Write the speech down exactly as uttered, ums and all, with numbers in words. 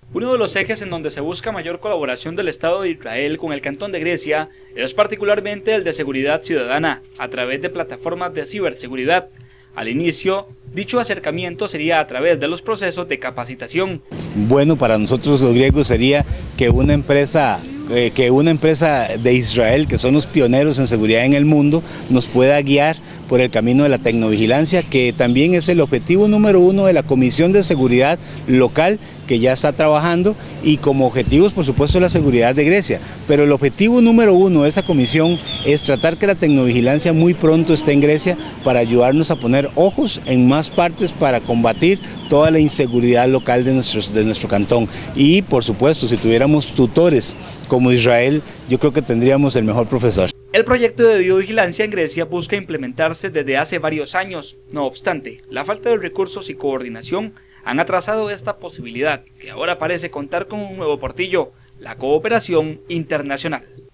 Uno de los ejes en donde se busca mayor colaboración del Estado de Israel con el Cantón de Grecia es particularmente el de seguridad ciudadana, a través de plataformas de ciberseguridad. Al inicio, dicho acercamiento sería a través de los procesos de capacitación. Bueno, para nosotros los griegos sería que una empresa, eh, que una empresa de Israel, que son los pioneros en seguridad en el mundo, nos pueda guiar por el camino de la tecnovigilancia, que también es el objetivo número uno de la Comisión de Seguridad Local, que ya está trabajando, y como objetivos, por supuesto, la seguridad de Grecia. Pero el objetivo número uno de esa comisión es tratar que la tecnovigilancia muy pronto esté en Grecia para ayudarnos a poner ojos en más partes para combatir toda la inseguridad local de, nuestros, de nuestro cantón. Y, por supuesto, si tuviéramos tutores como Israel, yo creo que tendríamos el mejor profesor. El proyecto de biovigilancia en Grecia busca implementarse desde hace varios años. No obstante, la falta de recursos y coordinación han atrasado esta posibilidad, que ahora parece contar con un nuevo portillo: la cooperación internacional.